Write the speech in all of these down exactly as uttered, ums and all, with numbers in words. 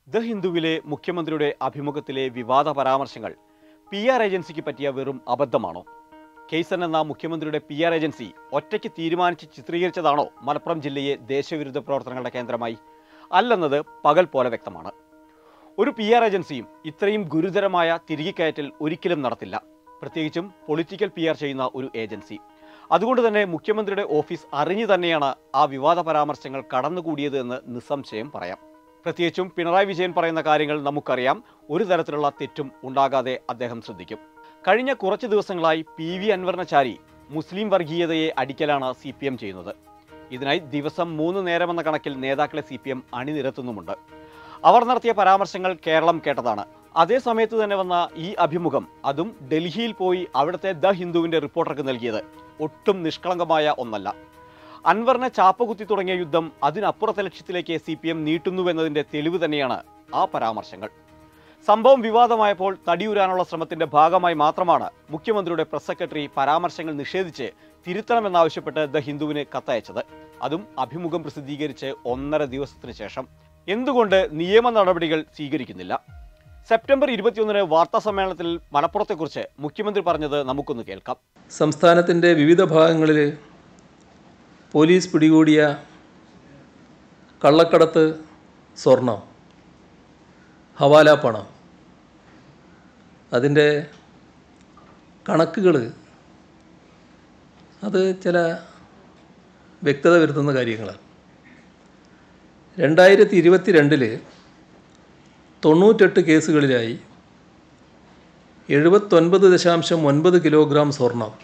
The ഹിന്ദുവിലെ മുഖ്യമന്ത്രിയുടെ അഭിമുഖത്തിലെ വിവാദ പരാമർശങ്ങൾ പി ആർ ഏജൻസിക്ക് പറ്റിയ വെറും അബദ്ധമാണോ? കേസൻ എന്ന മുഖ്യമന്ത്രിയുടെ പി ആർ ഏജൻസി ഒറ്റയ്ക്ക് തീരുമാനിച്ച് ചിത്രീകരിച്ചതാണോ മലപ്പുറം ജില്ലയെ ദേശവിരുദ്ധ പ്രവർത്തനങ്ങളുടെ കേന്ദ്രമായി? അല്ലെന്നത് പകൽ പോലെ വ്യക്തമാണ്. ഒരു പി ആർ ഏജൻസിയും ഇത്രയും ഗുരുതരമായ തിരികെക്കയറ്റൽ ഒരിക്കലും നടത്തില്ല, പ്രത്യേകിച്ചും പൊളിറ്റിക്കൽ പി ആർ ചെയ്യുന്ന ഒരു ഏജൻസി. അതുകൊണ്ട് തന്നെ മുഖ്യമന്ത്രിയുടെ ഓഫീസ് അറിഞ്ഞു തന്നെയാണ് ആ വിവാദ പരാമർശങ്ങൾ കടന്നുകൂടിയത് എന്ന് നിസ്സംശയം പറയാം. പ്രത്യേകിച്ചും പിണറായി വിജയൻ പറയുന്ന കാര്യങ്ങൾ നമുക്കറിയാം. ഒരു തരത്തിലുള്ള തെറ്റും ഉണ്ടാകാതെ അദ്ദേഹം ശ്രദ്ധിക്കും. കഴിഞ്ഞ കുറച്ച് ദിവസങ്ങളായി പി വി അൻവറിനെ ചാരി മുസ്ലിം വർഗീയതയെ അടിക്കലാണ് സി പി എം ചെയ്യുന്നത്. ഇതിനായി ദിവസം മൂന്ന് നേരമെന്ന കണക്കിൽ നേതാക്കളെ സി പി എം അണിനിരത്തുന്നുമുണ്ട്. അവർ നടത്തിയ പരാമർശങ്ങൾ കേരളം കേട്ടതാണ്. അതേ സമയത്ത് തന്നെ വന്ന ഈ അഭിമുഖം, അതും ഡൽഹിയിൽ പോയി അവിടുത്തെ ദ ഹിന്ദുവിൻ്റെ റിപ്പോർട്ടർക്ക് നൽകിയത്, ഒട്ടും നിഷ്കളങ്കമായ ഒന്നല്ല. അൻവറിനെ ചാപ്പകുത്തി തുടങ്ങിയ യുദ്ധം അതിനപ്പുറത്തെ ലക്ഷ്യത്തിലേക്ക് സി പി എം നീട്ടുന്നുവെന്നതിൻ്റെ തെളിവ് തന്നെയാണ് ആ പരാമർശങ്ങൾ. സംഭവം വിവാദമായപ്പോൾ തടിയൂരാനുള്ള ശ്രമത്തിന്റെ ഭാഗമായി മാത്രമാണ് മുഖ്യമന്ത്രിയുടെ പ്രസ് സെക്രട്ടറി പരാമർശങ്ങൾ നിഷേധിച്ച് തിരുത്തണമെന്നാവശ്യപ്പെട്ട് ദ ഹിന്ദുവിന് കത്തയച്ചത്. അതും അഭിമുഖം പ്രസിദ്ധീകരിച്ച് ഒന്നര ദിവസത്തിന് ശേഷം. എന്തുകൊണ്ട് നിയമ നടപടികൾ സ്വീകരിക്കുന്നില്ല? സെപ്റ്റംബർ ഇരുപത്തിയൊന്നിന് വാർത്താ സമ്മേളനത്തിൽ മലപ്പുറത്തെക്കുറിച്ച് മുഖ്യമന്ത്രി പറഞ്ഞത് നമുക്കൊന്ന് കേൾക്കാം. സംസ്ഥാനത്തിൻ്റെ വിവിധ ഭാഗങ്ങളിൽ പോലീസ് പിടികൂടിയ കള്ളക്കടത്ത് സ്വർണം, ഹവാല പണം, അതിൻ്റെ കണക്കുകൾ അത് ചില വ്യക്തത വരുത്തുന്ന കാര്യങ്ങളാണ്. രണ്ടായിരത്തി ഇരുപത്തി രണ്ടിൽ തൊണ്ണൂറ്റെട്ട് കേസുകളിലായി എഴുപത്തൊൻപത് ദശാംശം ഒൻപത് കിലോഗ്രാം സ്വർണം,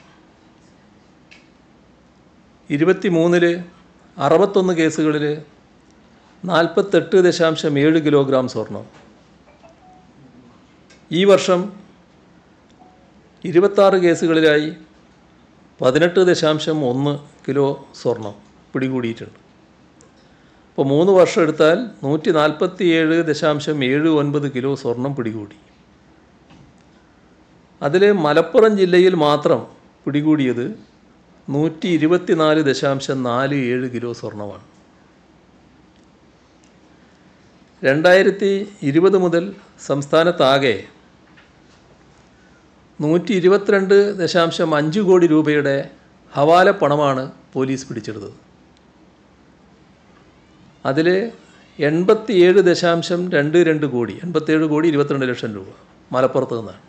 ഇരുപത്തി മൂന്നില് അറുപത്തൊന്ന് കേസുകളിൽ നാൽപ്പത്തെട്ട് ദശാംശം ഏഴ് കിലോഗ്രാം സ്വർണം, ഈ വർഷം ഇരുപത്താറ് കേസുകളിലായി പതിനെട്ട് ദശാംശം ഒന്ന് കിലോ സ്വർണം പിടികൂടിയിട്ടുണ്ട്. അപ്പോൾ മൂന്ന് വർഷം എടുത്താൽ നൂറ്റി നാൽപ്പത്തി ഏഴ് ദശാംശം ഏഴ് ഒൻപത് കിലോ സ്വർണം പിടികൂടി. അതിൽ മലപ്പുറം ജില്ലയിൽ മാത്രം പിടികൂടിയത് നൂറ്റി ഇരുപത്തി നാല് ദശാംശം നാല് ഏഴ് കിലോ സ്വർണമാണ്. രണ്ടായിരത്തി ഇരുപത് മുതൽ സംസ്ഥാനത്താകെ നൂറ്റി ഇരുപത്തിരണ്ട് ദശാംശം അഞ്ച് കോടി രൂപയുടെ ഹവാല പണമാണ് പോലീസ് പിടിച്ചെടുത്തത്. അതിൽ എൺപത്തിയേഴ് ദശാംശം രണ്ട് രണ്ട് കോടി എൺപത്തേഴ് കോടി ഇരുപത്തിരണ്ട് ലക്ഷം രൂപ മലപ്പുറത്ത് നിന്നാണ്.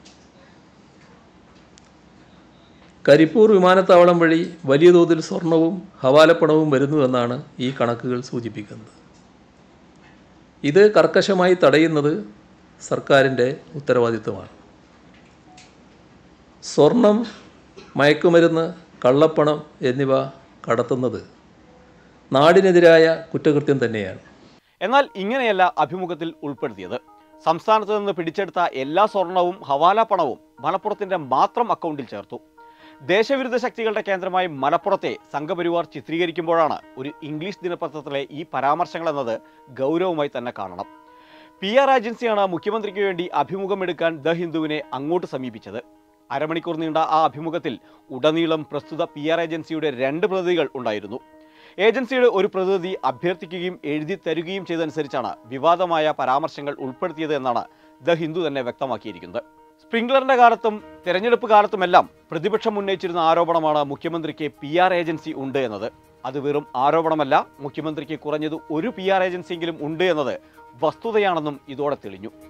കരിപ്പൂർ വിമാനത്താവളം വഴി വലിയ തോതിൽ സ്വർണവും ഹവാലപ്പണവും വരുന്നുവെന്നാണ് ഈ കണക്കുകൾ സൂചിപ്പിക്കുന്നത്. ഇത് കർക്കശമായി തടയുന്നത് സർക്കാരിൻ്റെ ഉത്തരവാദിത്വമാണ്. സ്വർണം, മയക്കുമരുന്ന്, കള്ളപ്പണം എന്നിവ കടത്തുന്നത് നാടിനെതിരായ കുറ്റകൃത്യം തന്നെയാണ്. എന്നാൽ ഇങ്ങനെയല്ല അഭിമുഖത്തിൽ ഉൾപ്പെടുത്തിയത്. സംസ്ഥാനത്ത് നിന്ന് പിടിച്ചെടുത്ത എല്ലാ സ്വർണവും ഹവാല പണവും മലപ്പുറത്തിൻ്റെ മാത്രം അക്കൗണ്ടിൽ ചേർത്തു. ദേശവിരുദ്ധ ശക്തികളുടെ കേന്ദ്രമായി മലപ്പുറത്തെ സംഘപരിവാർ ചിത്രീകരിക്കുമ്പോഴാണ് ഒരു ഇംഗ്ലീഷ് ദിനപത്രത്തിലെ ഈ പരാമർശങ്ങൾ എന്നത് ഗൗരവമായി തന്നെ കാണണം. പി ആർ ഏജൻസിയാണ് മുഖ്യമന്ത്രിക്ക് വേണ്ടി അഭിമുഖമെടുക്കാൻ ദ ഹിന്ദുവിനെ അങ്ങോട്ട് സമീപിച്ചത്. അരമണിക്കൂർ നീണ്ട ആ അഭിമുഖത്തിൽ ഉടനീളം പ്രസ്തുത പി ആർ ഏജൻസിയുടെ രണ്ട് പ്രതിനിധികൾ ഉണ്ടായിരുന്നു. ഏജൻസിയുടെ ഒരു പ്രതിനിധി അഭ്യർത്ഥിക്കുകയും എഴുതി തരുകയും ചെയ്തതനുസരിച്ചാണ് വിവാദമായ പരാമർശങ്ങൾ ഉൾപ്പെടുത്തിയത് എന്നാണ് ദ ഹിന്ദു തന്നെ വ്യക്തമാക്കിയിരിക്കുന്നത്. സ്പ്രിംഗ്ലറിന്റെ കാലത്തും തെരഞ്ഞെടുപ്പ് കാലത്തുമെല്ലാം പ്രതിപക്ഷം ഉന്നയിച്ചിരുന്ന ആരോപണമാണ് മുഖ്യമന്ത്രിക്ക് പി ആർ ഏജൻസി ഉണ്ട് എന്നത്. അത് വെറും ആരോപണമല്ല, മുഖ്യമന്ത്രിക്ക് കുറഞ്ഞത് ഒരു പി ആർ ഏജൻസിയെങ്കിലും ഉണ്ട് എന്നത് വസ്തുതയാണെന്നും ഇതോടെ തെളിഞ്ഞു.